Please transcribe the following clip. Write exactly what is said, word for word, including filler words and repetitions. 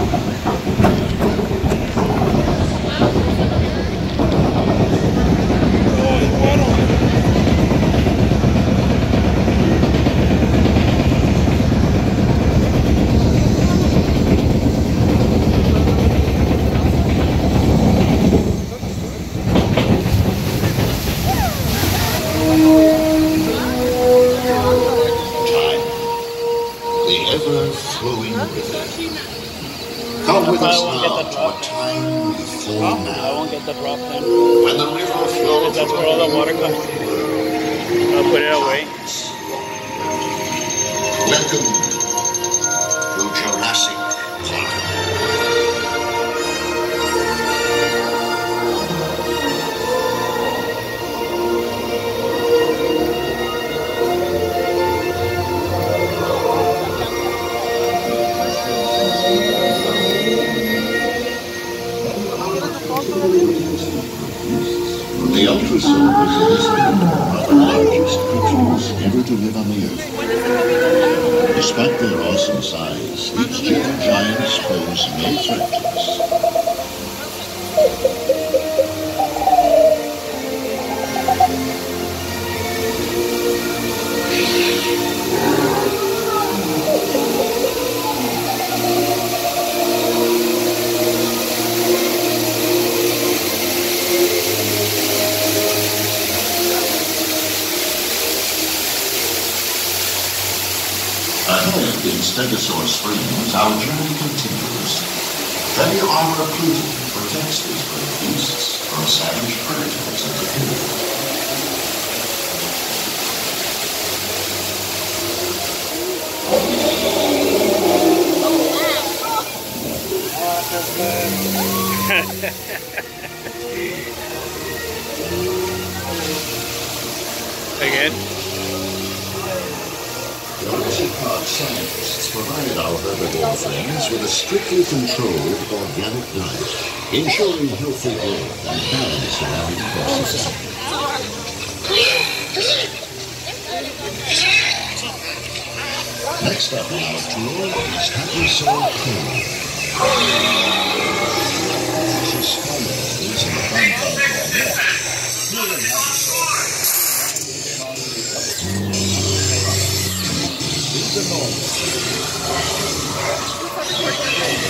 ever-flowing river. Come with us now to a time before now. I won't get the drop then. When the river flows. That's where all the water comes. I'll put it away. Welcome to Jurassic Park. The ultrasaurs in this film are the largest creatures ever to live on the Earth. Despite their awesome size, these gentle giants pose no threat to us. Ahead in Stegosaurus Springs, our journey continues. Heavy armor occlusion protects these great beasts from savage predators interfering. Again? Jurassic Park scientists provided our herbivore friends with a strictly controlled organic diet, ensuring healthy growth and balance in our ecosystem. Next up on our tour is Hadrosaur Cove. Precious squamables in the front of our neck. These are normal.